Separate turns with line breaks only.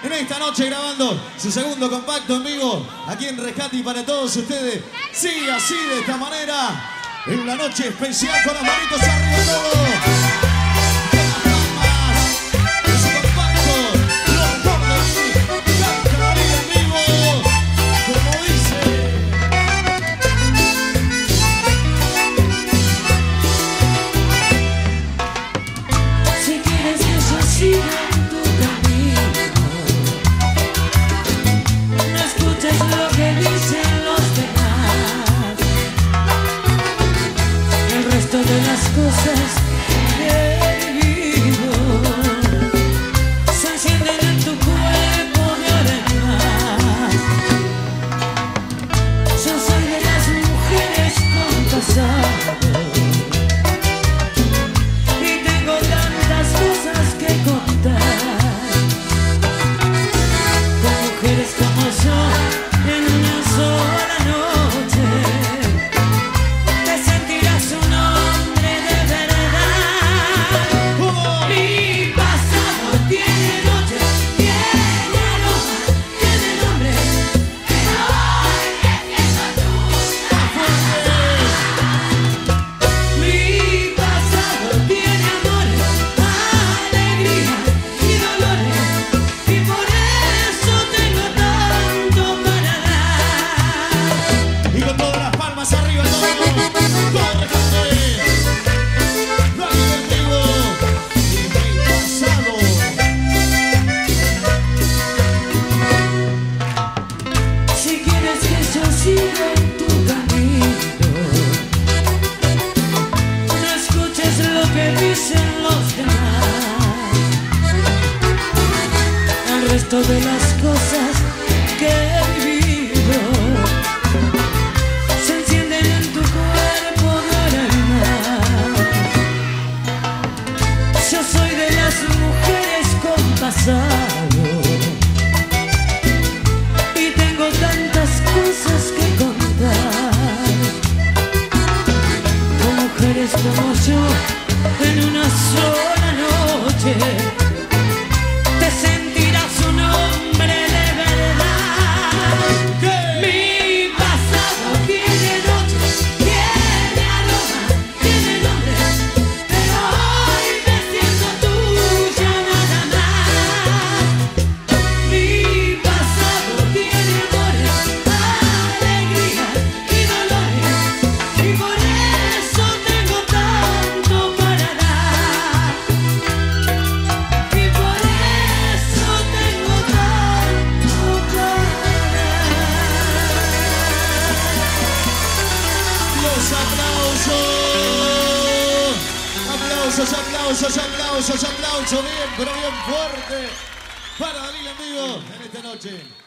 en esta noche grabando su segundo compacto en vivo aquí en Rescate y para todos ustedes. Sí, así de esta manera, en una noche especial con las manitos arriba todo.
De las cosas que he vivido se encienden en tu cuerpo de arenas. Yo soy de las mujeres con pasado y tengo tantas cosas que contar. Con mujeres como yo en una sola noche te sentirás un de las cosas que he vivido se encienden en tu cuerpo de arena. Yo soy de las mujeres con pasado y tengo tantas cosas que contar. Con mujeres como yo en una sola noche te sentirás un hombre de verdad. Mi pasado tiene noches, tiene aroma, tiene nombre, pero hoy me siento tuya nada más. Mi pasado tiene amores, alegrías y dolores, y por eso tengo tanto para dar. Y por eso tengo tanto para dar.
Los aplausos, aplausos, aplausos, aplausos, bien, pero bien fuerte para David en vivo en esta noche.